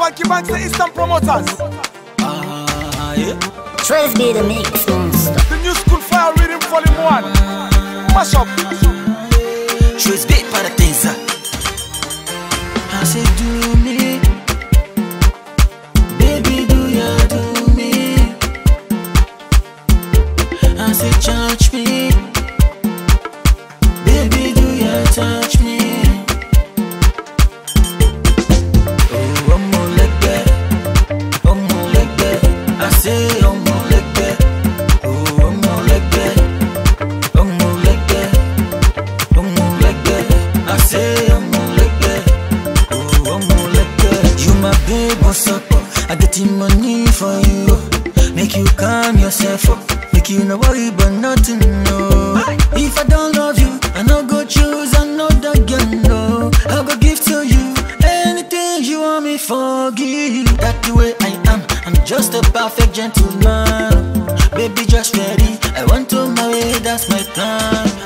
Banky Banks, the Eastern Promoters. Yeah. Trace be the mix monster. The New School Fire Reading Volume 1. Mash up. Trace beat for the things. I say do me, baby, do ya do me. I say touch me, baby, do ya touch me. Oh, I'm more like that, I'm more like that. I say I'm more like that. Oh, I'm more like that, I'm more like that, I'm more like that. I say I'm more like that. Oh, I'm more like that. You my babe, what's up? I get the money for you. Make you calm yourself up. Make you no worry about nothing, no. If I don't love you, I no go choose another girl, no. I go give to you anything you want me forgive. That's the way I am. I'm just a perfect gentleman. Baby, just ready. I want to marry, that's my plan.